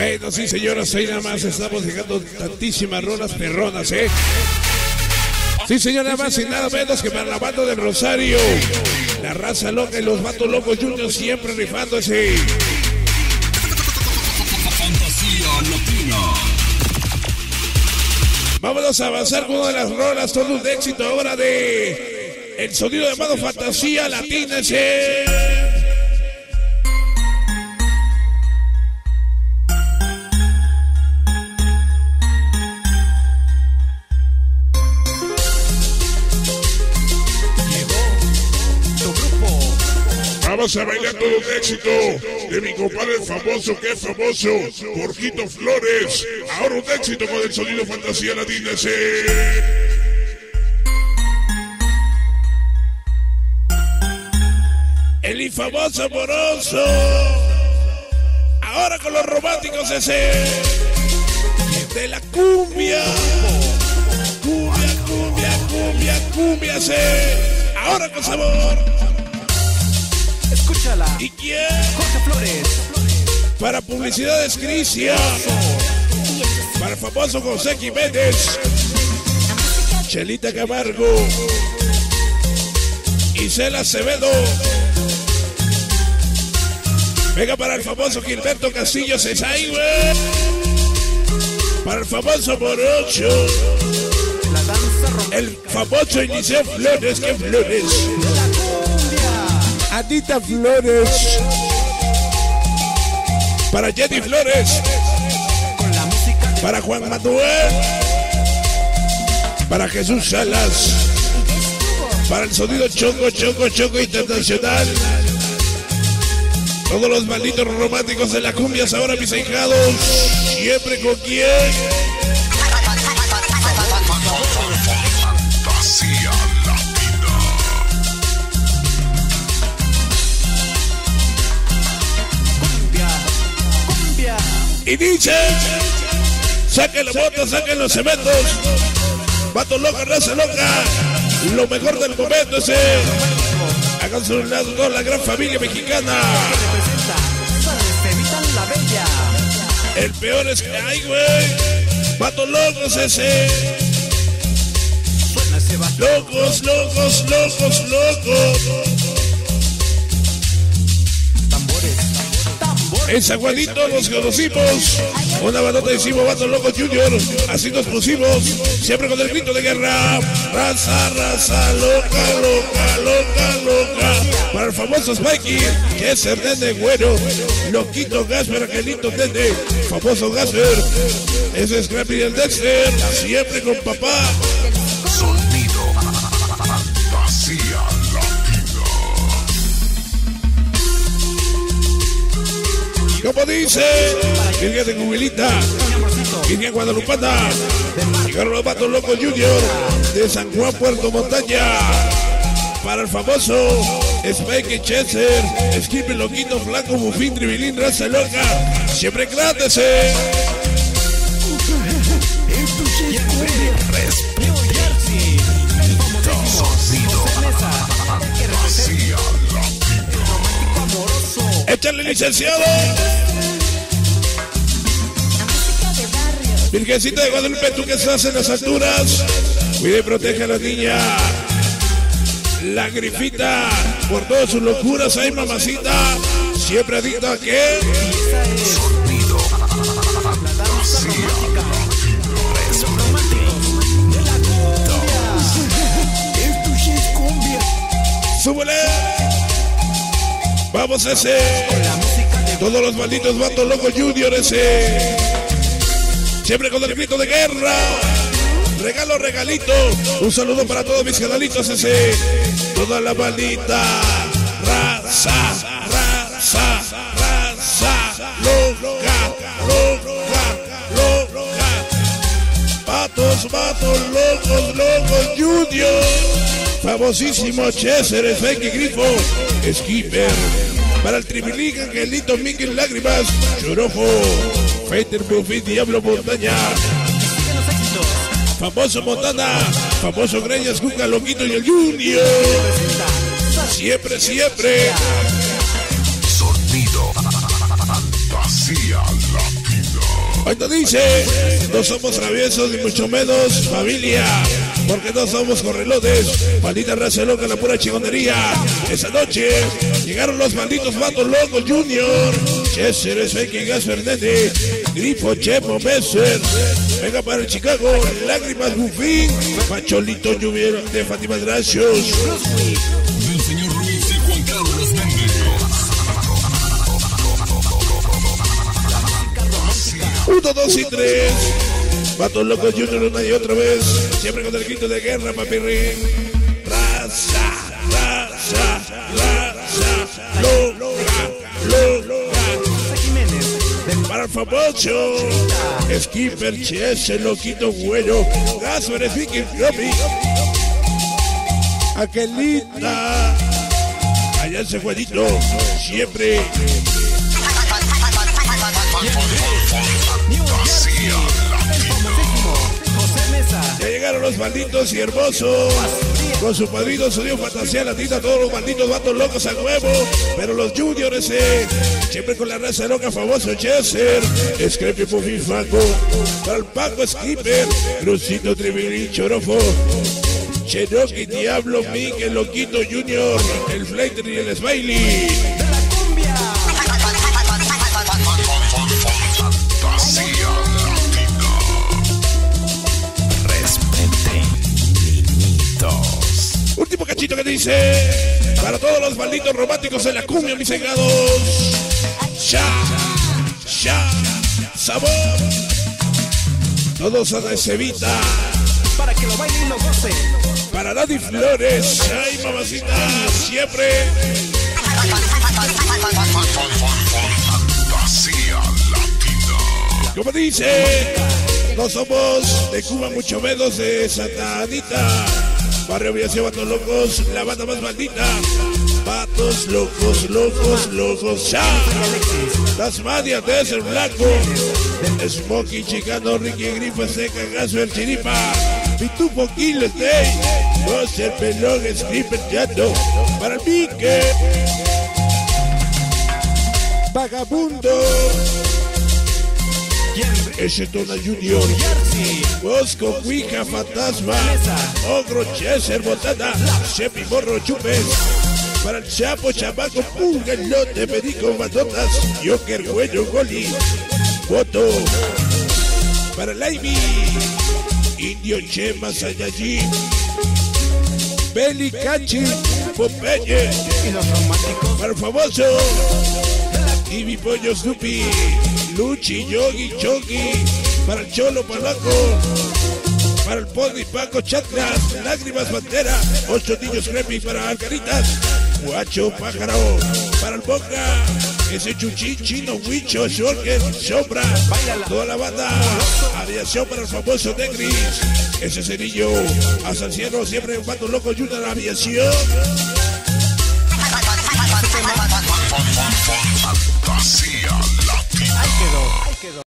Bueno, sí, señoras, ahí nada más estamos llegando tantísimas rolas perronas, ¿eh? Sí, señor, nada más y nada menos que para la banda del Rosario. La raza loca y los vatos locos Junior siempre rifándose. Fantasía Latina. Vámonos a avanzar con una de las rolas, todo un éxito ahora de el sonido llamado Fantasía Latina, ese. Vamos a bailar todo un éxito de mi compadre el famoso, que es famoso, Jorgito Flores. Ahora un éxito con el sonido Fantasía Latina, El infamoso amoroso. Ahora con los románticos ese. De la cumbia. Cumbia, cumbia, cumbia, cumbia ese. Ahora con sabor. Escúchala. ¿Y quién? Jorge Flores. Para publicidades Crisia. Para el famoso José Jiménez. Chelita Camargo. Isela Acevedo. Venga para el famoso Gilberto Castillo Cesay, güey. Para el famoso Morocho. El famoso Eliseo Flores, ¿qué Flores? Anita Flores. Para Jenny Flores. Para Juan Manuel. Para Jesús Salas. Para el sonido Choco, Choco, Choco Internacional. Todos los malditos románticos de la cumbia ahora, mis ahijados. Siempre con quién. Fantasía Latina. Cumbia, cumbia. Y dice: saquen la bota, saquen los cementos. Vato loca, raza loca. Lo mejor del momento ese. Hagan su lado toda la gran familia mexicana. El peor es que hay, güey. Vatos locos ese. Locos, locos, locos, locos. En San Juanito nos conocimos. Una bandota hicimos Vatos Locos Junior. Así nos pusimos. Siempre con el grito de guerra. Raza, raza, loca, loca, loca, loca. Para el famoso Spikey, que es el nene güero. Loquito Gasper, Angelito Nene. Famoso Gasper. Ese es Scrappy y el Dexter. Siempre con papá. Sonido Fantasía Latina. Como dice Virgen de Cubilita, Virgen Guadalupana. Llegaron los Vatos Locos Junior de San Juan, Puerto Montaña. Para el famoso Spike Chester, Skipper, Loquito, Flaco, Bufín, Tribilín, Raza Loca. Siempre grandes, Échale, licenciado. Virgencita de Guadalupe, tú que estás en las alturas, cuide y protege a la niña. La Grifita, por todas sus locuras, ay mamacita, siempre adicta a qué. Sonido Fantasía Súbele. Vamos ese. Todos los malditos Vatos Locos Junior ese. Siempre con el grito de guerra. Regalo, regalito. Un saludo para todos mis canalitos ese. Toda la maldita raza, raza, raza. Loca, loca, loca. Vatos, vatos, locos, locos Junior. Famosísimo Chester, Fake Grifo, Skipper. Para el Tribilín, Angelito, Miguel Lágrimas, Chorojo, Fighter, Buffy, Diablo Montaña. Famoso Montana, famoso Greñas, Cuca, Loquito y el Junior. Siempre, siempre. Sonido Fantasía Latina. Cuando dice, no somos traviesos ni mucho menos familia, porque no somos correlotes, maldita raza loca, la pura chingonería. Esa noche llegaron los malditos vatos locos Junior, Chester, Fake, Gas Fernández, Grifo, Chepo, Messer. Venga para el Chicago, Lágrimas, Bufín, Pacholito, Lluvia de Fátima, gracias. Del señor Luis y Juan Carlos Méndez. 1, 2 y 3. Vatos locos Junior una y otra vez. Siempre con el grito de guerra, papirrín. Raza, raza, raza. Loca. Para el famoso Skipper, Chese, Loquito, Güero, Gaso, eres Vicky, Floppy. Aquelita. Allá ese jueguito. Siempre. Ya llegaron los malditos y hermosos con su padrino, su dios fantasía latina, todos los malditos vatos locos a nuevo, pero los juniors siempre con la raza loca, famoso Chester, Scrappy, Puffy, Faco, para el Paco, Skipper, Crucito, Tribilín, Chorofo, Cherokee, Diablo, Miguel, Loquito Junior, el Flater y el Smiley. Último cachito que dice, para todos los malditos románticos en la cumbia, mis cegados. Sabor. Todos a la cevita. Para que lo bailen y lo gocen. Para Daddy Flores, ay mamacita, siempre. Fantasía Latina. Como dice, no somos de Cuba, mucho menos de Santa Anita. Barrio Aviación, Vatos Locos, la banda más maldita. Vatos locos, locos, locos, ya. Tasmania, Desert Blanco, Smokey, Chicano, Ricky, Grifo, Seca, Gaso, el Chiripa, Pitufo, Kilo, Stay, Monster, Pelón, Skipper, Chato, para el Pique, Vagabundo, ese Tona Junior, Bosco, Cuija, Fantasma, Ogro, Chester, Botana, Chepi, Morro, Chupes. Para el Chapo, Chamaco, Pulga, Lote, Perico, Matotas, Joker, Güello, Goli, Voto. Para el Ivy, Indio, Chema, Sayajin, Beli, Cachi, Popeye. Y los románticos. Para el famoso, Ibi, Pollo, Snoopy, Luchi, Yogi, Chogi. Para el Cholo, Palaco. Para el Pony, Paco, Chacras, Lágrimas, Bandera, 8 niños creepy para Alcaritas, Guacho, Pájaro, para el Boca, ese Chuchín, Chino, Huicho, Shorker, Sombra, toda la banda, Aviación para el famoso Negris, ese Cerillo, hasta el cielo, siempre un vato loco y una aviación. Fantasía Latina. Ahí quedó.